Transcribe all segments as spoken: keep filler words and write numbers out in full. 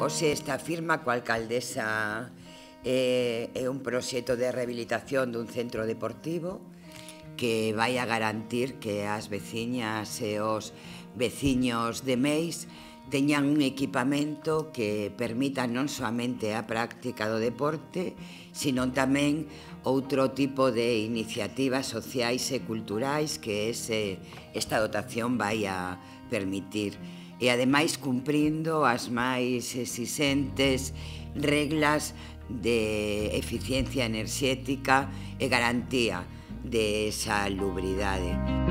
Hoxe esta firma coa alcaldesa é, é un proxecto de rehabilitación dun centro deportivo que vai a garantir que as veciñas e os veciños de Meis teñan un equipamento que permita non soamente a práctica do deporte, sino tamén outro tipo de iniciativas sociais e culturais que ese, esta dotación vai a permitir. E ademais cumprindo as máis exixentes reglas de eficiencia enerxética e garantía de salubridade.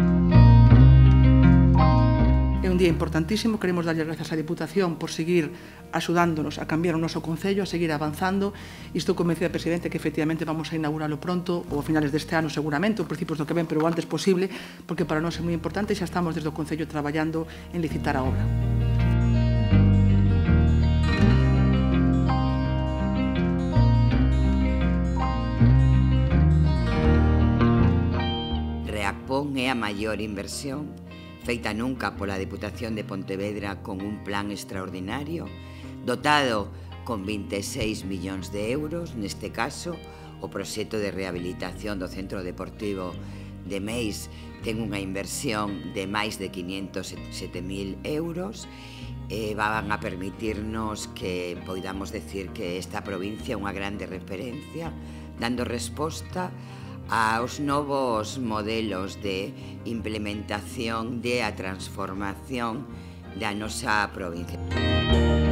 É un día importantísimo, queremos darlle grazas á Deputación por seguir axudándonos a cambiar o noso Concello, a seguir avanzando, e estou convencida, Presidente, que efectivamente vamos a inauguralo pronto, ou a finales deste ano seguramente, ou principios do que ven, pero o antes posible, porque para nós é moi importante e xa estamos desde o Concello traballando en licitar a obra. Reapón é a maior inversión feita nunca pola Deputación de Pontevedra con un plan extraordinario, dotado con vinte e seis millóns de euros, neste caso, o proxecto de rehabilitación do Centro Deportivo de Meis ten unha inversión de máis de quinhentos e sete mil euros e van a permitirnos que poidamos decir que esta provincia é unha grande referencia, dando resposta aos novos modelos de implementación de a transformación da nosa provincia.